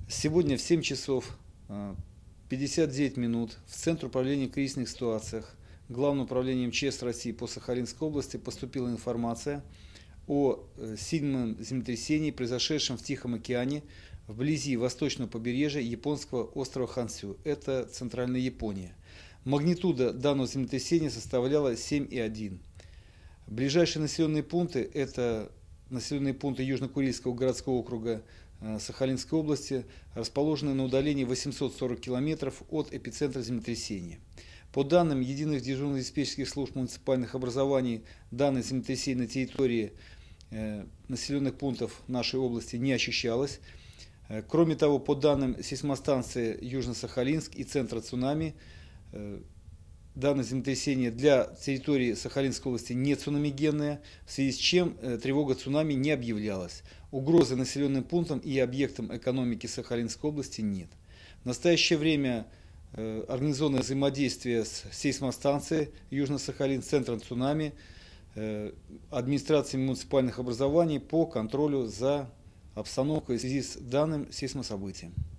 Сегодня в 7 часов 59 минут в Центр управления в кризисных ситуациях Главного управления МЧС России по Сахалинской области поступила информация о сильном землетрясении, произошедшем в Тихом океане вблизи восточного побережья японского острова Хонсю. Это Центральная Япония. Магнитуда данного землетрясения составляла 7,1. Ближайшие населенные пункты – это населенные пункты Южно-Курильского городского округа Сахалинской области, расположенные на удалении 840 километров от эпицентра землетрясения. По данным единых дежурных диспетчерских служб муниципальных образований, данное землетрясение на территории населенных пунктов нашей области не ощущалось. Кроме того, по данным сейсмостанции Южно-Сахалинск и Центра цунами, данное землетрясение для территории Сахалинской области не цунамигенное, в связи с чем тревога цунами не объявлялась. Угрозы населенным пунктам и объектам экономики Сахалинской области нет. В настоящее время организованное взаимодействие с сейсмостанцией Южно-Сахалин, Центром цунами, администрациями муниципальных образований по контролю за обстановкой в связи с данным сейсмособытием.